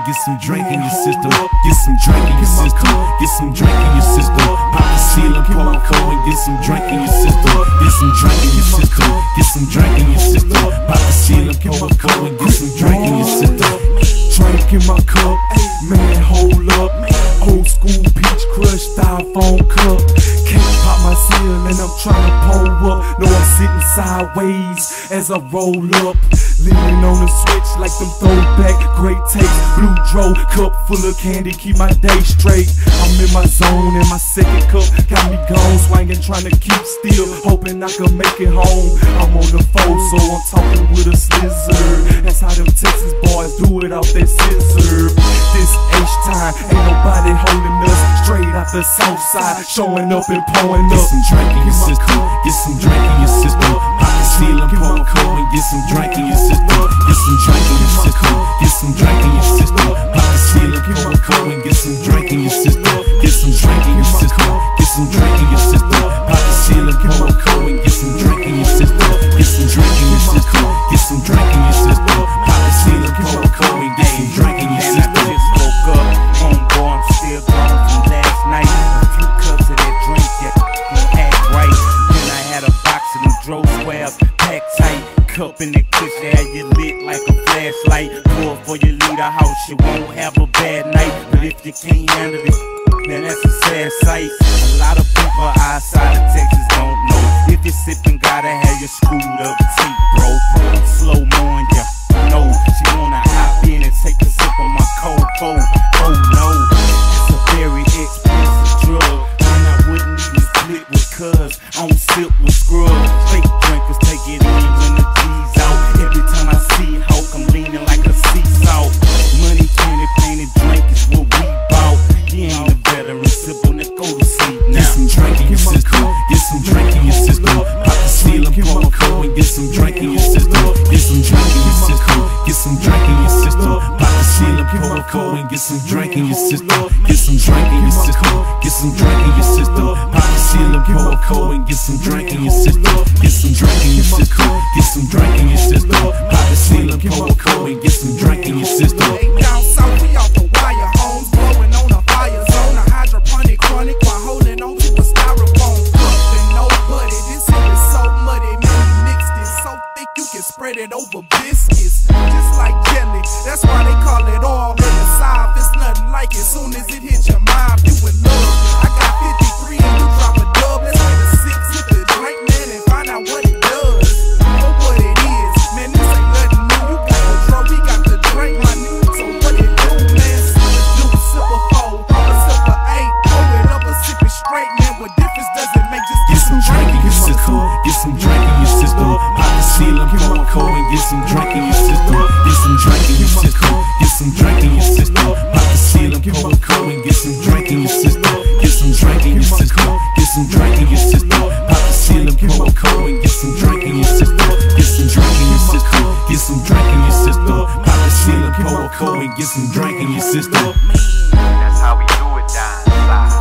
get some drink in your system. Get some drink in your system. Get some drink in your system. Pop the ceiling, Poco, and get some drink in your system. Get some drink in your system. Get some drink in your system. Pop the ceiling, Poco, and get some drink in your system. Drink in my cup, man, hold up. Old school peach crush styrofoam cup. Can't pop my seal and I'm tryna pull up. No, I'm sitting sideways as I roll up. Leaning on the switch like them throwback great takes. Blue dro, cup full of candy, keep my day straight. I'm in my zone and my second cup got me gone, swinging, trying to keep still, hoping I can make it home. I'm on the phone, so I'm talking with a slizzer. That's how them Texas boys do it off that scissor. This H-time, ain't nobody holding us. Straight out the south side, showing up and pulling up. Get some drink in your system. Get some drink in your system. Pop the ceiling, Poco, and get some drink in your system. Get some drink in your system. Get some drink in your system. Pop the ceiling, Poco, and get some drink in your system. Get some drink in your system. Get some drink in your system. Pop the ceiling, Poco, and get some drink in your system. Get some drink in your system. Get some drink in your system. Pop the ceiling, Poco, and get some drink in your system. I just woke up, homeboy, I'm still gone from last night. A few cups of that drink, yeah, don't act right. Then I had a box of them dro squares, packed tight. Cup in the kitchen, had you lit like a flashlight. Pour for you leave the house, you won't have a bad night. But if you can't handle it, then that's a sad sight. A lot of people outside of Texas don't know. If you're sipping, gotta have your screwed up teeth, bro. Slow moan, ya know. She wanna hop in and take a sip of my cold fold. Oh no, it's a very expensive drug, and I wouldn't even split with cuz. I don't sip with scrubs. Fake drinkers take it in when the G's out. Every time I see Hulk, I'm leaning like a seesaw. Money, candy, painted drink is what we bout. You ain't a veteran, simple, let's go to sleep now. Get some drink in your system. Get some drink in your system. Pop the ceiling, Poco, and get some drink in your system. Get some drink in your system. Get some drink in your system. Pop the ceiling, Poco, and get some drink in your system. Get some drink in your system. Get some drink in your system. Pop the ceiling, Poco, and get some drink in your system. Get some drink in your system. Get some drink in your system. Pop the ceiling, Poco, and get some drink in your system. Down south, we off the wire, homes blowing on a fire zone, a hydroponic chronic while holding on to a styrofoam cup. And nobody, this here is so muddy, man, we mixed it so thick you can spread it over biscuits, just like jelly. That's why they call it oil in the South. It's nothing like it. Soon as it hits your mind, you in love. I got 53 and you drop a dub. Let's get a 6 hit the drink, man, and find out what it does or what it is. Man, this ain't nothing new. You got the draw, we got the drink, my nigga. So what it do, man? Sip a juice, sip a four, a sip a 8, pour it up a sip it straight, man. What difference does it make? Just Get some drink in your system. Get some drink in your system. Pop the ceiling, Poco, and get some drink in your system. Get some drink in your system. Get some drink in your system. Pop the ceiling, Poco, and get some drink in your system. Get some drink in your system. Get some drink in your system. Pop the ceiling, Poco, and get some drink in your system. Get some drink in your system. Get some drink in your system. Pop the ceiling, Poco, and get some drink in your system. That's how we do it down south.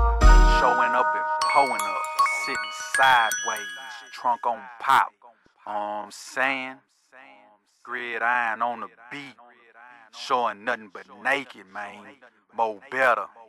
Showing up and pulling up, sitting sideways, trunk on pop. I'm saying, gridiron on the beat, showing nothing but naked, man. More better.